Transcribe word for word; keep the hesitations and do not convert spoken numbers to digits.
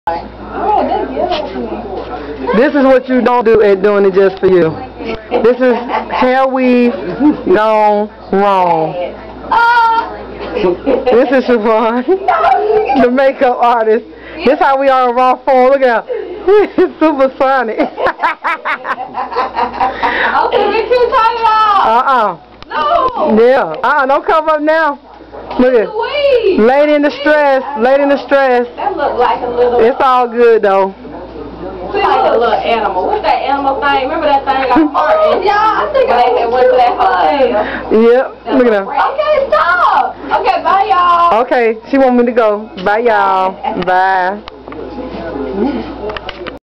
Oh, that's good. This is what you don't do at doing it just for you. This is hair weave gone wrong. This is Siobhan, the makeup artist. This how we are in raw form. Look at her. Supersonic. Okay, we can tie it off. Uh-uh. No. Yeah. Uh-uh. Don't cover up now. Look at it. Lady in the stress. Lady in the stress. That look like a little... It's all good, though. It's like a little animal. What's that animal thing? Remember that thing got farted? Yeah, I think I went to that hotel. Yep. Look at her. Okay, stop. Okay, bye, y'all. Okay. She want me to go. Bye, y'all. Bye.